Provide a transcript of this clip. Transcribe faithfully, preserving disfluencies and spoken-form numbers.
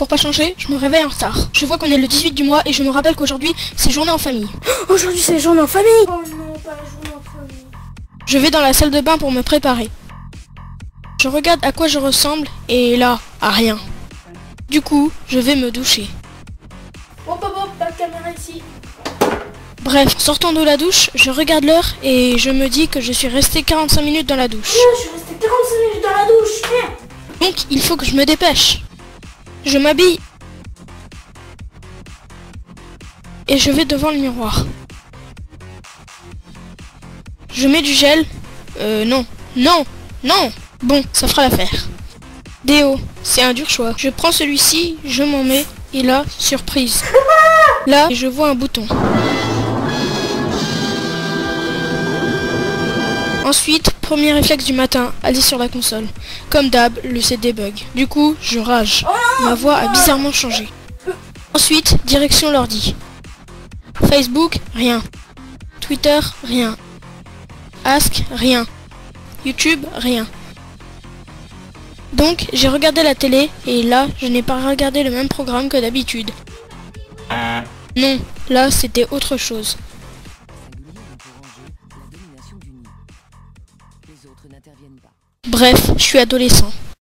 pour pas changer, je me réveille en retard. Je vois qu'on est le dix-huit du mois et je me rappelle qu'aujourd'hui, c'est journée en famille. Aujourd'hui, c'est journée en famille. Oh non, pas la journée en famille. Je vais dans la salle de bain pour me préparer. Je regarde à quoi je ressemble et là, à rien. Du coup, je vais me doucher. Hop hop hop, pas de caméra ici. Bref, sortant de la douche, je regarde l'heure et je me dis que je suis resté quarante-cinq minutes dans la douche. Non, je suis resté quarante-cinq minutes dans la douche. Merde. Donc, il faut que je me dépêche. Je m'habille. Et je vais devant le miroir. Je mets du gel. Euh, non. Non. Non. Bon, ça fera l'affaire. Déo, c'est un dur choix. Je prends celui-ci, je m'en mets, et là, surprise. Là, je vois un bouton. Ensuite, premier réflexe du matin, aller sur la console. Comme d'hab, le C D bug. Du coup, je rage. Ma voix a bizarrement changé. Ensuite, direction l'ordi. Facebook, rien. Twitter, rien. Ask, rien. YouTube, rien. Donc, j'ai regardé la télé, et là, je n'ai pas regardé le même programme que d'habitude. Non, là, c'était autre chose. Bref, je suis adolescent.